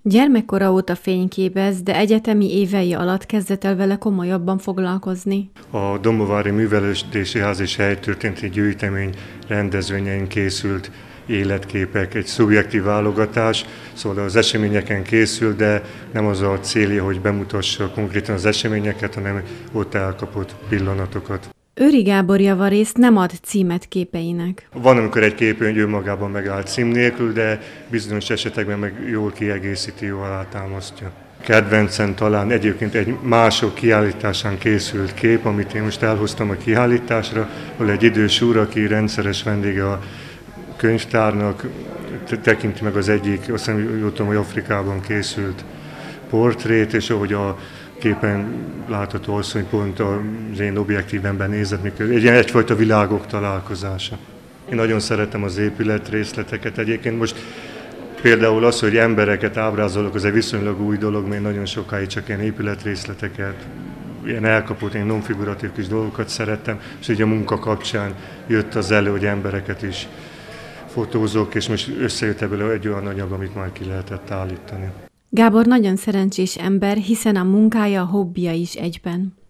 Gyermekkora óta fényképez, de egyetemi évei alatt kezdett el vele komolyabban foglalkozni. A Domovári Művelődési Ház és Helytörténeti Gyűjtemény rendezvényein készült életképek, egy szubjektív válogatás, szóval az eseményeken készül, de nem az a célja, hogy bemutassa konkrétan az eseményeket, hanem ott elkapott pillanatokat. Őri Gábor javarészt nem ad címet képeinek. Van, amikor egy képünk önmagában megáll cím nélkül, de bizonyos esetekben meg jól kiegészíti, jól alátámasztja. Kedvencem talán egyébként egy mások kiállításán készült kép, amit én most elhoztam a kiállításra, ahol egy idős úr, aki rendszeres vendége a könyvtárnak, tekinti meg az egyik, azt hiszem, hogy Afrikában készült portrét, és ahogy a képen látható asszony pont az én objektívemben nézett, mikor egyfajta világok találkozása. Én nagyon szeretem az épületrészleteket. Egyébként most például az, hogy embereket ábrázolok, az egy viszonylag új dolog, mert nagyon sokáig csak ilyen épületrészleteket, ilyen elkapott, ilyen non-figuratív kis dolgokat szerettem, és így a munka kapcsán jött az elő, hogy embereket is fotózok, és most összejött ebből egy olyan anyag, amit már ki lehetett állítani. Gábor nagyon szerencsés ember, hiszen a munkája, a hobbija is egyben.